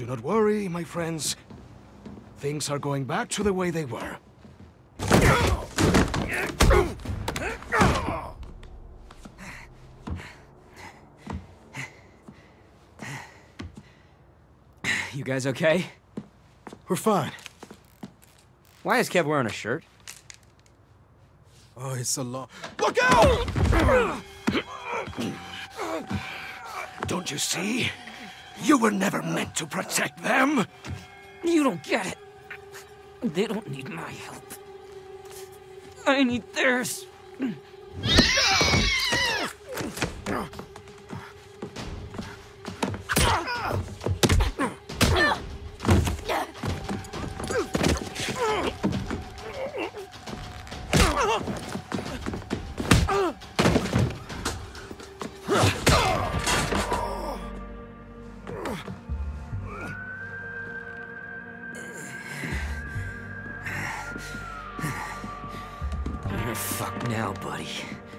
Do not worry, my friends. Things are going back to the way they were. You guys okay? We're fine. Why is Kev wearing a shirt? Oh, it's a long... Look out! Don't you see? You were never meant to protect them! You don't get it. They don't need my help. I need theirs. You're fucked now, buddy.